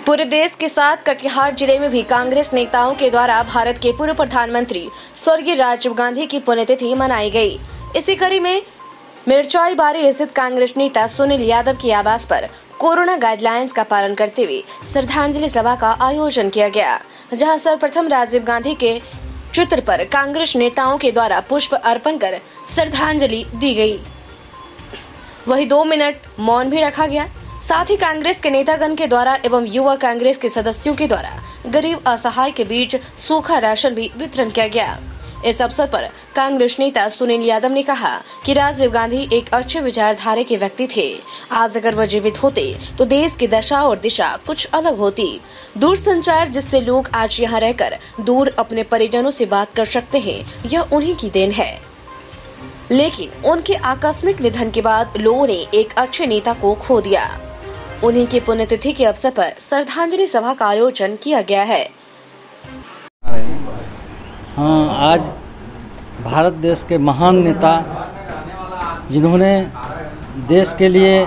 पूरे देश के साथ कटिहार जिले में भी कांग्रेस नेताओं के द्वारा भारत के पूर्व प्रधानमंत्री स्वर्गीय राजीव गांधी की पुण्यतिथि मनाई गई। इसी कड़ी में मिर्चाई बारी स्थित कांग्रेस नेता सुनील यादव के आवास पर कोरोना गाइडलाइंस का पालन करते हुए श्रद्धांजलि सभा का आयोजन किया गया, जहां सर्वप्रथम राजीव गांधी के चित्र पर कांग्रेस नेताओं के द्वारा पुष्प अर्पण कर श्रद्धांजलि दी गई। वहीं 2 मिनट मौन भी रखा गया। साथ ही कांग्रेस के नेतागण के द्वारा एवं युवा कांग्रेस के सदस्यों के द्वारा गरीब असहाय के बीच सूखा राशन भी वितरण किया गया। इस अवसर पर कांग्रेस नेता सुनील यादव ने कहा कि राजीव गांधी एक अच्छे विचारधारा के व्यक्ति थे। आज अगर वह जीवित होते तो देश की दशा और दिशा कुछ अलग होती। दूरसंचार जिससे लोग आज यहाँ रहकर दूर अपने परिजनों से बात कर सकते हैं, यह उन्हीं की देन है। लेकिन उनके आकस्मिक निधन के बाद लोगों ने एक अच्छे नेता को खो दिया। उन्हीं की पुण्यतिथि के अवसर पर श्रद्धांजलि सभा का आयोजन किया गया है। हाँ, आज भारत देश के महान नेता जिन्होंने देश के लिए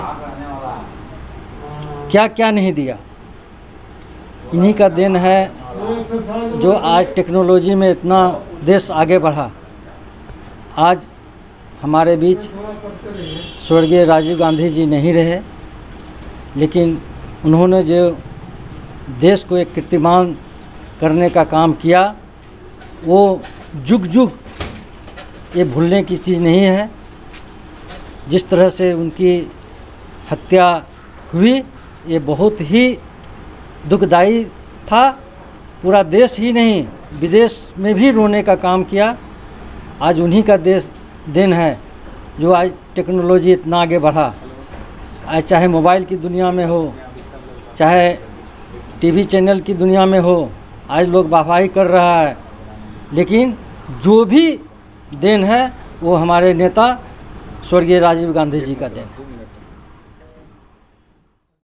क्या क्या नहीं दिया, इन्हीं का देन है जो आज टेक्नोलॉजी में इतना देश आगे बढ़ा। आज हमारे बीच स्वर्गीय राजीव गांधी जी नहीं रहे, लेकिन उन्होंने जो देश को एक कीर्तिमान करने का काम किया, वो जुग जुग ये भूलने की चीज़ नहीं है। जिस तरह से उनकी हत्या हुई, ये बहुत ही दुखदाई था। पूरा देश ही नहीं, विदेश में भी रोने का काम किया। आज उन्हीं का देन है जो आज टेक्नोलॉजी इतना आगे बढ़ा। आज चाहे मोबाइल की दुनिया में हो, चाहे टीवी चैनल की दुनिया में हो, आज लोग वाहवाही कर रहा है, लेकिन जो भी देन है वो हमारे नेता स्वर्गीय राजीव गांधी जी का देन है।